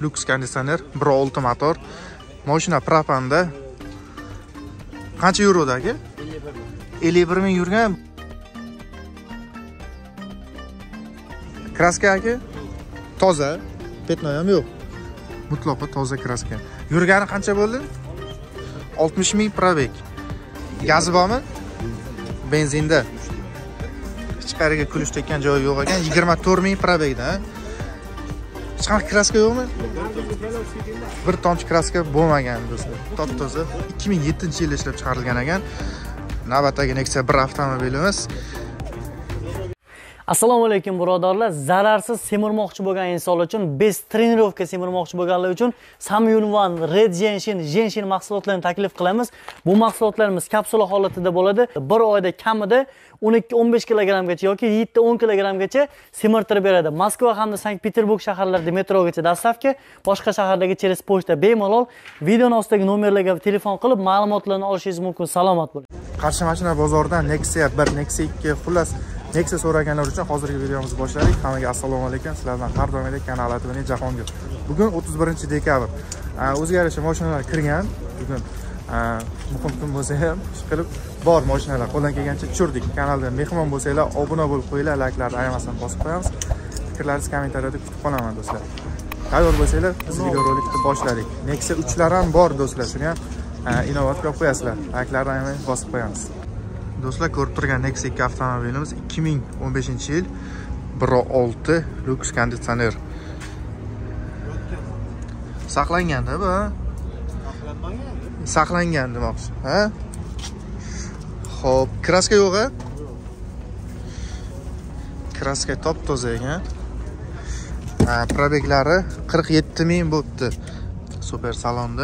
Lux konditsioner, 1.6 motor. Mashina propanda. Qancha yurdi aka? 51 ming yurgan. Kraska aka toza, petno ham yo'q. Mutlaqo toza kraska. Yurgani qancha bo'ldi? 60 ming probeg. Gazi bormi? Benzinda. Hech qayerga kulish tekkan joyi yo'q ekan. 24 ming probegda. Hech qanaqa kraska yo'qmi? Bir tomchi kraska bo'lmagan do'stlar. Top-toza 2007-yilda ishlab chiqarilgan ekan. Navbatdagi Nexia 1 avtomobilimiz. Assalomu alaykum birodarlar. Zararsiz semirmoqchi bo'lgan insonlar uchun, best trenirovka semirmoqchi bo'lganlar uchun Samyun One Red Genshin mahsulotlarini taklif qilamiz. Bu mahsulotlarimiz kapsula holatida bo'ladi. Bir oyda kamida 12-15 kilogrammgacha yoki 7-10 kilogrammgacha semirtirib beradi. Moskva hamda Sankt-Peterburg shaharlarida metrogacha dastavka, boshqa shaharlarga через pochta bemalol. Videoning ostidagi nomerlarga telefon qilib ma'lumotlarni olishingiz mumkin. Salomat bo'ling. Qarshi mashina bozoridan Nexia 1, Nexia 2, xullas Nexia so'raganlar uchun hozirgi videomizni boshladik. Hammaga assalomu alaykum. Sizlardan har doimgidek kanal atining Jahongir. Bugun 31-dekabr. O'zgarishi mashinalar kirgan. Bugun muhim kun bo'lsa ham ish qilib bor mashinalar qo'ldan kelgancha tushirdik. Kanalda mehmon bo'lsanglar, obuna bo'lib qo'yinglar, layklarni ayamasdan bosib qo'yamiz. Fikrlaringizni kommentariyada kutib qolaman do'stlar. Tayyor bo'lsanglar, biz videorolikni boshladik. Nexia 3lar ham bor do'stlar. Shuni ham inovatga qilib qo'yasizlar. Layklarni ayamay bosib qo'yamiz. Do'stlar, ko'rib turgan Nexia 2 avtomobilimiz 2015-yil 1.6 Lux konditsioner. Saqlangan-da bu. Saqlangan demoqchi, ha? Xo'p, kraska yo'q-a? Kraska top-toza ekan. Probeglari 47 ming bo'pti. Super salonda.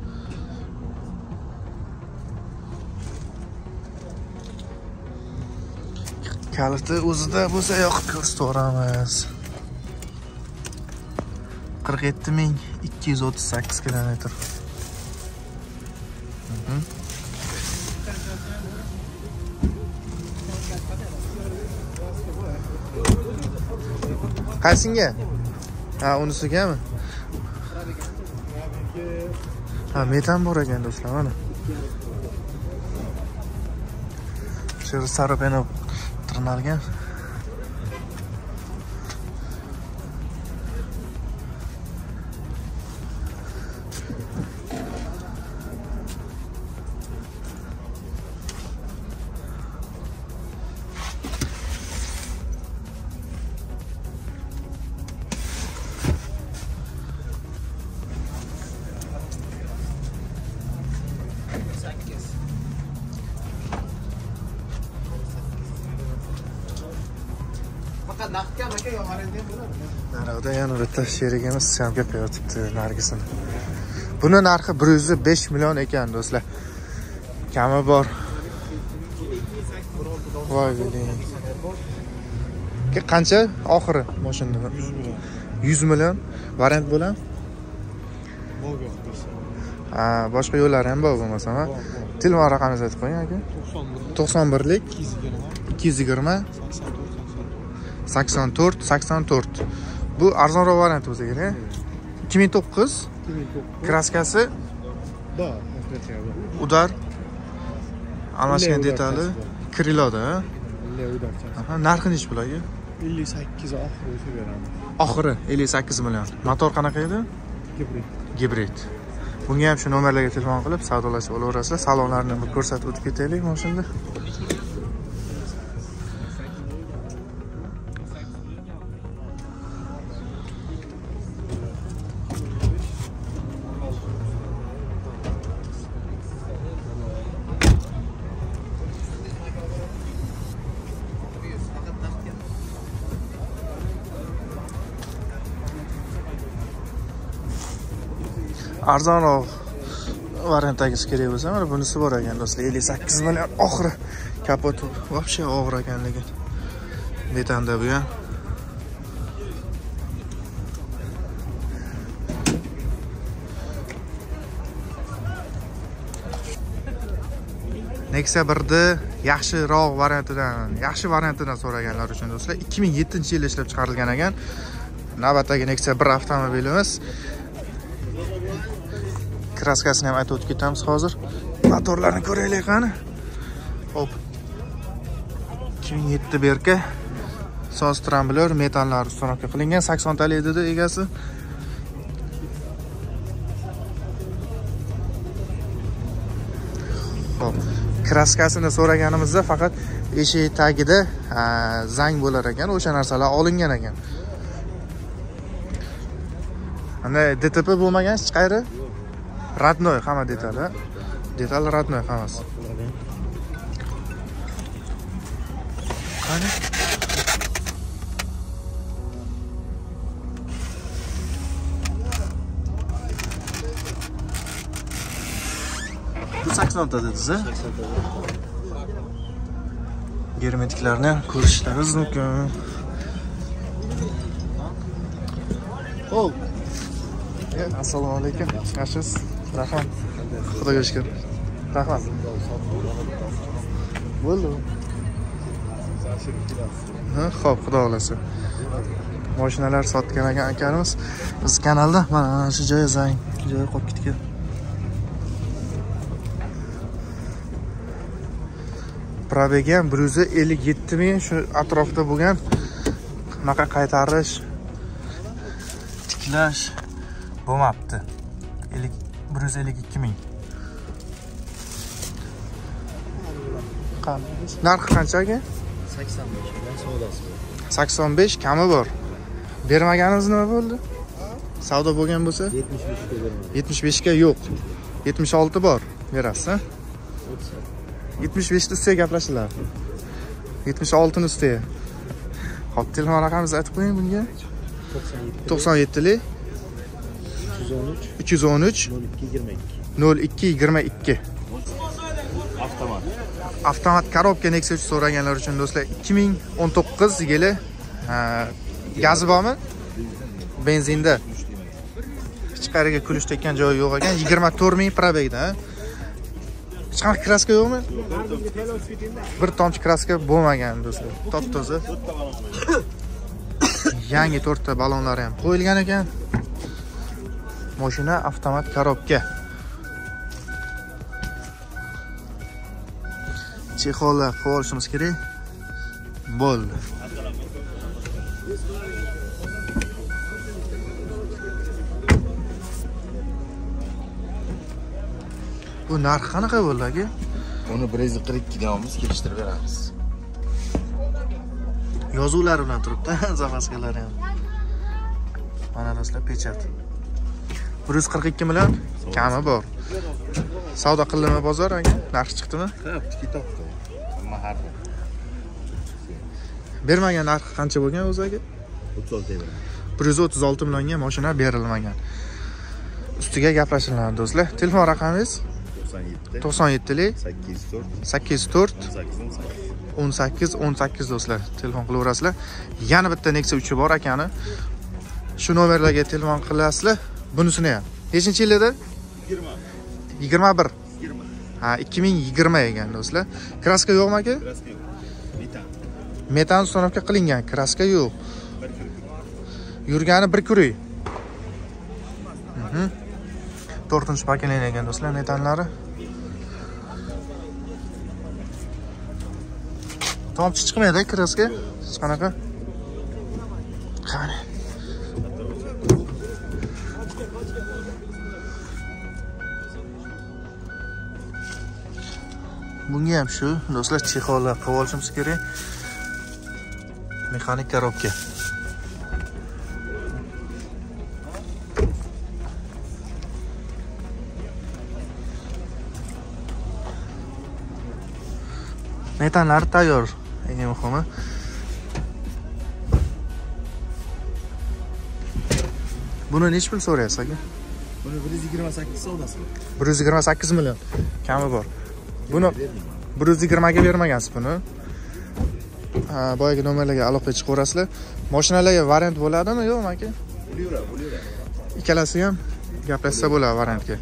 Kaliti o'zida bo'lsa yoqib ko'rsatamiz. 47.238 kilometr. Qaysinga? Ha, unisigami? Ha, metan bor ekan do'stlar, mana. Shu sarapena tirnalgan. Narada yana bitta sherigimiz samga qo'yibdi nargisini. Buni narxi 105 million ekan do'stlar. Kami bor. Voy biling. Qancha oxiri mashinada? 100 million. Variant bo'lan? Boshqa yo'llari ham bor bo'lmasa, ha. Telefon raqamingizni aytib qo'ying aka. 91lik 220 84. Bu arzonroq variant bo'lsa kerak. 2009 kraskasi bor. Udar almashgan detali kriloda. Aha, narxi nech bo'ladi? 58 oxiri o'sha beramiz. Oxiri 58 million. Motor qanaqa edi? Gibrid. Bunga ham shu nomerlarga telefon qilib savdolashib olaverasizlar. Salonlarni bir ko'rsatib o'tib ketaylik mashinada. Arzonroq variantdagisi kerak bo'lsa, mana bunisi bor ekan do'stlar. 58 million oxiri. Kapoti вообще og'ir ekanligi. Metanda bu ham. Nexia 1da yaxshi variantidan so'raganlar uchun do'stlar 2007-yilda ishlab chiqarilgan ekan. Navbatdagi Nexia 1 avtomobilimiz Kraskasini ham aytib o'tib ketamiz hozir. Motorlarni ko'raylik qani. Hop. 2007 berka. Soz tramblor metallar ustonovka qilingan 80 talik dedi egasi. Hop. Kraskasini so'raganimizda faqat eshik tagida zang bo'lar ekan, o'sha narsalar olingan ekan. Ana DTP bo'lmagan hech qayeri? Radnoy hamma detali. Detal radnoy hammasi. Qani? Bu 80 ta dedingiz-a? 80 ta. Germetiklarni ko'rishlaringiz mumkin. Hop. Assalomu alaykum. Yaxshisiz? Rahmat. Xudoga shukr. Rahmat. Bo'ldi. Ha, xo'p, xudo xolasa. Mashinalar sotgan ekan akamiz. Biz kanalda mana shu joy zang, joy qolib ketgan. Probega 157 ming shu atrofda bo'lgan. Bunaqa qaytarish, tiklash bo'lmabdi. 152 ming. Narxi qancha aka? 85 bilan savdosi. 85 kami bor. Bermaganingiz nima bo'ldi? Savdo bo'lgan bo'lsa? 75 ga beraman. 75 ga yo'q. 76 bor. Berasiz, ha? 75 ni ustiga gaplashinglar. 76 ni ustiga. Xo'p, telefon raqamingizni aytib qo'ying bunga. 97 lik 313 0222. Avtomat. Avtomat korobka Nexia 3 so'raganlar uchun do'stlar 2019 yili gazi bormi? Benzinda. Hech qayerga kulish tekkan joyi yo'q ekan. 24 ming probegda. Hech qanaqa kraska yo'qmi? Bir tomchi kraska bo'lmagan do'stlar. Top-toza. Yangi 4 ta balonlari ham qo'yilgan ekan. Mashina avtomat korobka. Chexollar qo'yib olishimiz kerak. Bo'ldi. Bu narx qanaqa bo'ldi aka? Uni 142 deyapmiz, kelishtirib beramiz. Yozuvlar bilan turibdi, zapaskalar ham. Mana do'stlar, pechat. 142 million kami bor. Savdo qilindimi bozor aka? Narx chiqdimi? Ha, kitobda. Hamma har bir. Bermagan narxi qancha bo'lgan o'zi aka? 36 beraman. 136 millionga mashina berilmagan. Ustiga gaplashinglar do'stlar. Telefon raqamingiz 97 lik 804 18 do'stlar. Telefon qilaverasizlar. Yana bitta Nexia 3 bor akani. Shu nomerlarga telefon qilasizlar. Bunisini ham. Nechinchi yil edi? 21. Ha, 2020 ekan do'stlar. Kraska yo'qmi aka? Kraska yo'q. Metan ustonovka qilingan, kraska yo'q. Yurgani bir kuruy. 4-chi pokoleniya ekan do'stlar, metanlari. Tomchi chiqmaydi kraska. Hech qanaqa. Qani. Bunga ham shu do'stlar chexollar qo'yib olishimiz kerak. Mexanik korobka. Metanlar tayyor. Eng muhimi. Buni nech pul so'raysiz aka? Buni 128 savdosi bor. 128 million kami bor. Buni 120 ga bermagansiz buni. Boyagi nomerlarga aloqa chiqaverasizlar. Mashinalarga variant bo'ladimi, yo'qmi aka? Bo'laveradi. Ikkalasi ham gaplashsa bo'ladi variantga.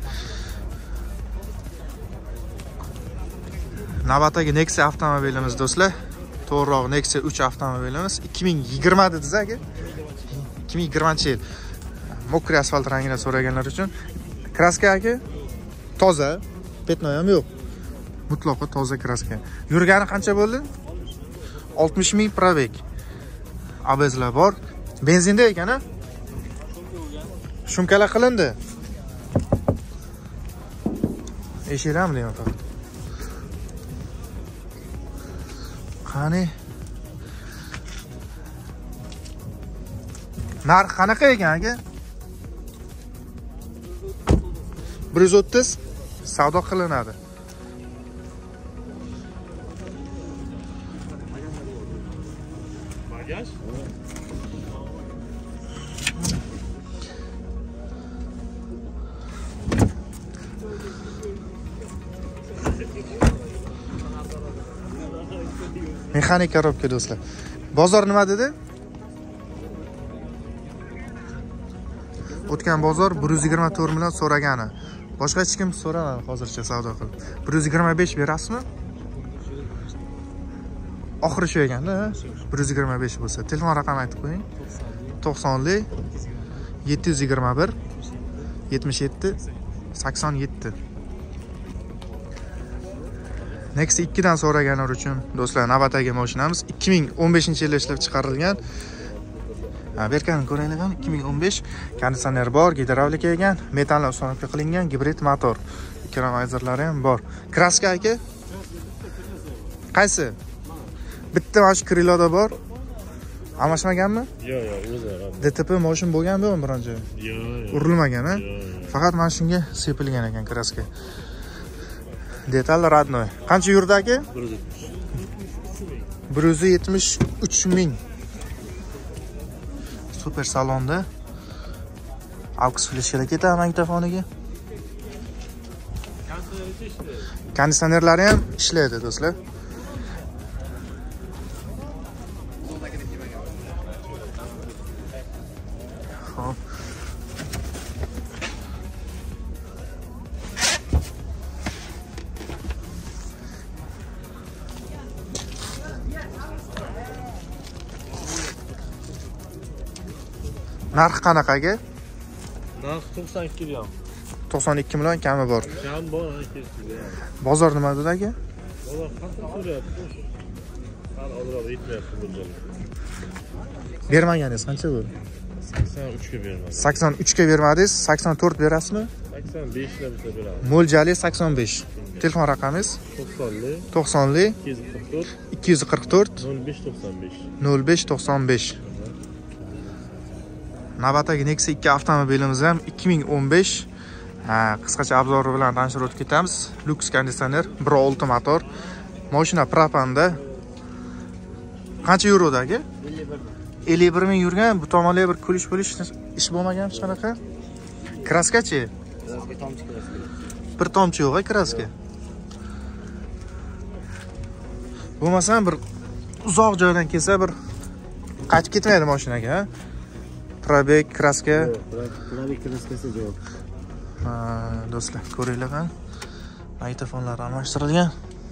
Navbatdagi Nexia avtomobilimiz do'stlar. To'g'riroq Nexia 3 avtomobilimiz 2020 dedingiz aka? 2020-yil. mokriy asfalt rangini so'raganlar uchun. Kraska aka toza, petno ham yo'q. Mutlaqo toza kraska. Yurgani qancha bo'ldi? 60 ming probeg. ABSlar bor. Benzinda ekan-a? Shumkalar qilindi. Eshitami deyman faqat. Qani? Narx qanaqa ekan aka? 130 savdo qilinadi. Bagaj? Mexanik korobka do'stlar. Bozor nima dedi? O'tgan bozor 124 million so'ragani. Boshqa hech kim so'ramadi hozircha savdo qilib. 125 berasizmi? Oxiri shu ekanda, 125 bo'lsa. Telefon raqamini aytib qo'ying. 90li 721 77 87. Nexia 2 dan so'raganlar uchun do'stlar, navbatdagi mashinamiz 2015-yilda ishlab chiqarilgan. Berkanini ko'raylik ham 2015. Konditsioner bor, gidravlika ekan, metallar uстановка qilingan gibrid motor. Ikkilamizorlari ham bor. Kraska aka? Qaysi? Bitta mana shu kriloda bor. Almashmaganmi? Yo'q, o'zi. DTP mashin bo'lganmi biron joy? Yo'q. Urilmagan, ha? Faqat mana shunga sepilgan ekan kraska. Detal radnoy. Qancha yurdi aka? 173 ming. Super salonda. Aux fleshga ketadi magnitofoniga. Konditsionerlari ham ishlaydi do'stlar. Xo'p. Narxi qanaqa aka? Narx 92 million. 92 million kami bor. Kam bor, Bozor nima dedi aka? Bozor qancha so'rayapti? Hali ozroq yetmayapti bunday. Bermaganingiz qancha bu? 83 ga bermadim. 83 ga bermadingiz, 84 berasizmi? 85 ga bitta beramiz. Mo'ljali 85. Telefon raqamingiz? 90li 90li 244 244 0595. 0595. Navbatdagi Nexia 2 avtomobilimiz ham 2015. Qisqacha obzori bilan tanishtirib o'tib ketamiz. Lux konditsioner, 1.6 motor. Mashina propanda. Qancha yurdi aka? 51 ming yurgan. Bu tomonga bir kulish ish bo'lmagan hech qanaqa. Kraskachi? Bir tomchi yo'q, kraska. Bo'lmasam bir uzoq joydan kelsa bir qaytib ketmaydi mashinaga, ha? Probeg, kraska. Probeg kraskasi yo'q. Do'stlar, ko'ringlar ham. Magnitofonlar almashtirilgan.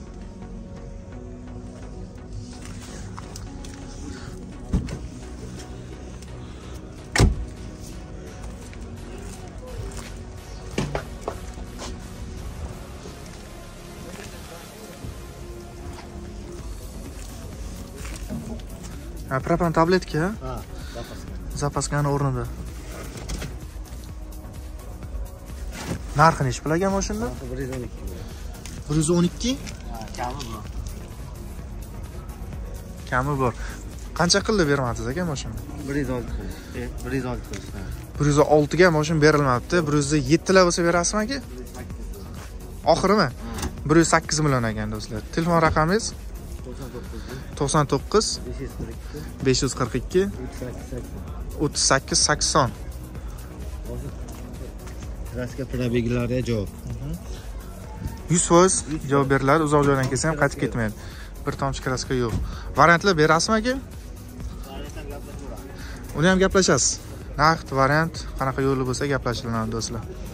Propan tabletka, ha? Zapaskani o'rnida. Narxi nechi pulaga mashina? 112. 112? Kami bor. Kami bor. Qancha qildi bermadingiz aka mashina? 106. 106. 106 ga mashina berilmabdi. 107 la bo'lsa berasizmi aka? Oxirimi? 108 million ekan do'stlar. Telefon raqamingiz? 99 542 38 80. Kraska probeglariga javob. 100% javob beriladi. Uzoq joydan kelsa ham qaytib ketmaydi. Bir tomchi kraska yo'q. Variantlar berasizmi aka? Uni ham gaplashasiz. Naqd variant qanaqa yo'li bo'lsa gaplashiladi do'stlar.